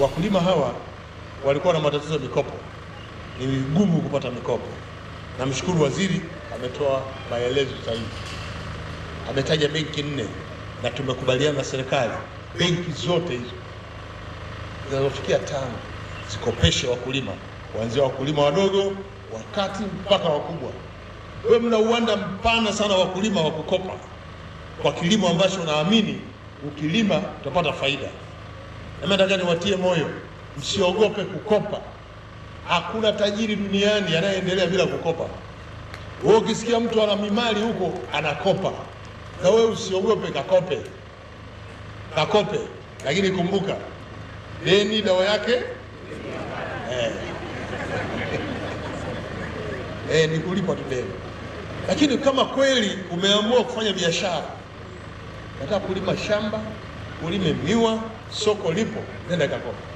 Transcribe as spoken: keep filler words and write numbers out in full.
wakulima hawa walikuwa na matatizo ya mikopo, ni vigumu kupata mikopo. Namshukuru waziri ametoa maelezo sahihi, ametaja benki nne na tumekubaliana na serikali benki zote hizo zinazofikia tano zikopeshe wakulima, kuanzia wakulima wadogo, wakati mpaka wakubwa. Wewe mna uwanda mpana sana wakulima wa kukopa kwa kilimo ambacho naamini ukilima utapata faida. Na nataka niwatie moyo, msiogope kukopa. Hakuna tajiri duniani anayeendelea bila kukopa. Wewe ukisikia mtu ana mimali huko anakopa, na wewe usiogope, kakope. Kakope, lakini kumbuka deni dawa yake eh eh ni kulipa tu deni. Lakini kama kweli umeamua kufanya biashara, nataka kulima shamba, ulime miwa, soko lipo, nenda kakopa.